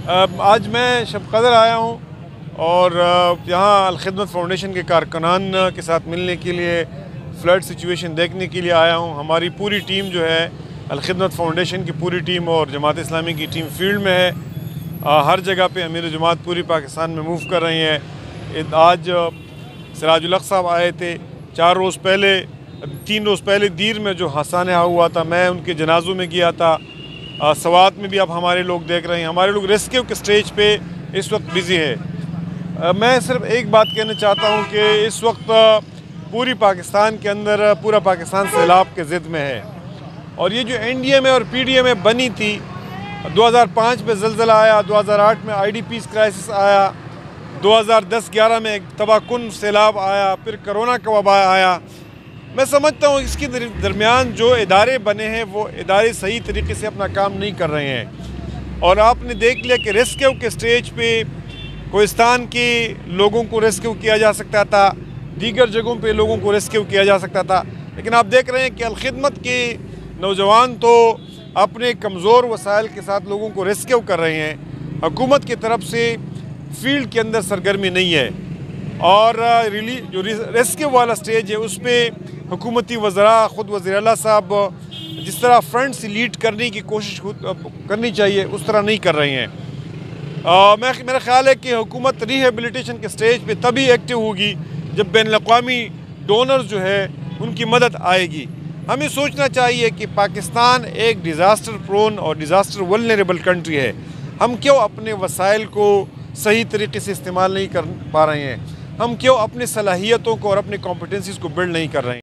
آج میں شب قدر آیا ہوں اور یہاں الخدمت فاؤنڈیشن کے کارکنان کے ساتھ ملنے کے لیے فلڈ سچویشن دیکھنے کے لیے آیا ہوں۔ ہماری پوری ٹیم جو ہے الخدمت فاؤنڈیشن کی پوری ٹیم اور جماعت اسلامی کی ٹیم فیلڈ میں ہے۔ ہر جگہ پہ امیر جماعت پوری پاکستان میں موو کر رہی ہیں۔ آج سراج الحق صاحب آئے تھے، 3 روز پہلے دیر میں جو سانحہ ہوا تھا، میں ان کے جنازوں میں گیا تھا۔ سوات میں بھی اب ہمارے لوگ دیکھ رہے ہیں، ہمارے لوگ ریسکیو کے سٹیج پہ اس وقت بزی ہے۔ میں صرف ایک بات کہنا چاہتا ہوں کہ اس وقت پوری پاکستان کے اندر پورا پاکستان سیلاب کے ضد میں ہے، اور یہ جو این ڈی ایم اے اور پی ڈی ایم اے بنی تھی، 2005 میں زلزلہ آیا، 2008 میں آئی ڈی پیز کرائسس آیا، 2010-11 میں ایک تباہ کن سیلاب آیا، پھر کرونا کا وبا آیا۔ میں سمجھتا ہوں اس کے درمیان جو ادارے بنے ہیں وہ ادارے صحیح طریقے سے اپنا کام نہیں کر رہے ہیں، اور آپ نے دیکھ لیا کہ ریسکیو کے سٹیج پہ کوہستان کے لوگوں کو ریسکیو کیا جا سکتا تھا، دیگر جگہوں پہ لوگوں کو ریسکیو کیا جا سکتا تھا، لیکن آپ دیکھ رہے ہیں کہ الخدمت کے نوجوان تو اپنے کمزور وسائل کے ساتھ لوگوں کو ریسکیو کر رہے ہیں۔ حکومت کی طرف سے فیلڈ کے اندر سرگرمی نہیں ہے، اور جو ریسکیو والا سٹیج ہے اس پہ حکومتی وزراء، خود وزیر اعلیٰ صاحب جس طرح فرنٹ سے لیڈ کرنے کی کوشش کرنی چاہیے اس طرح نہیں کر رہے ہیں۔ میرا خیال ہے کہ حکومت ریہیبلیٹیشن کے سٹیج پہ تبھی ایکٹیو ہوگی جب بین الاقوامی ڈونرز جو ہے ان کی مدد آئے گی۔ ہمیں سوچنا چاہیے کہ پاکستان ایک ڈیزاسٹر پرون اور ڈیزاسٹر ولنریبل کنٹری ہے۔ ہم کیوں اپنے وسائل کو صحیح طریقے سے استعمال نہیں کر پا رہے ہیں؟ ہم کیوں اپنے صلاحیتوں کو اور اپنے کمپیٹنسیز کو بلڈ نہیں کر رہے ہیں؟